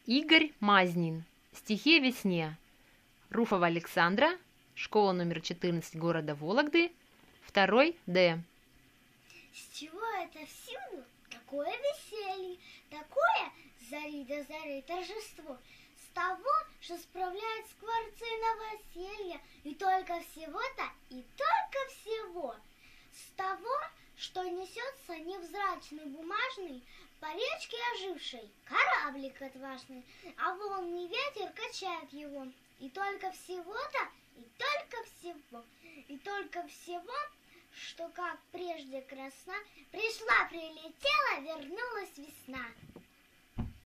Игорь Мазнин. Стихи о весне. Руфова Александра. Школа номер 14 города Вологды. 2 Д. С чего это всюду такое веселье, такое зари до зари торжество? С того, что справляют скворцы новоселья, и только всего-то, и только всего. С того, что несется невзрачный бумажный по речке ожившей кораблик отважный, а волны ветер качает его. И только всего-то, и только всего, и только всего, что как прежде красна, пришла, прилетела, вернулась весна.